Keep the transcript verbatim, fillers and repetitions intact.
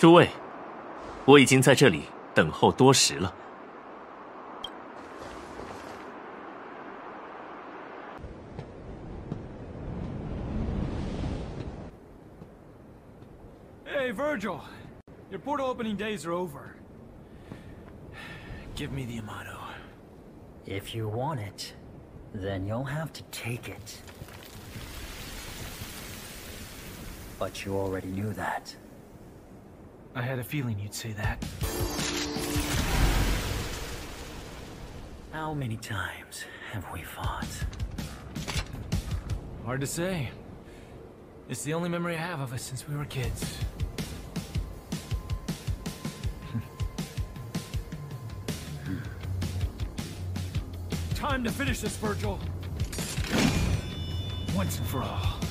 诸位，我已经在这里等候多时了。 Hey, Virgil, your portal opening days are over. Give me the Yamato. If you want it, then you'll have to take it. But you already knew that. I had a feeling you'd say that. How many times have we fought? Hard to say. It's the only memory I have of us since we were kids. Time to finish this, Virgil. Once and for all.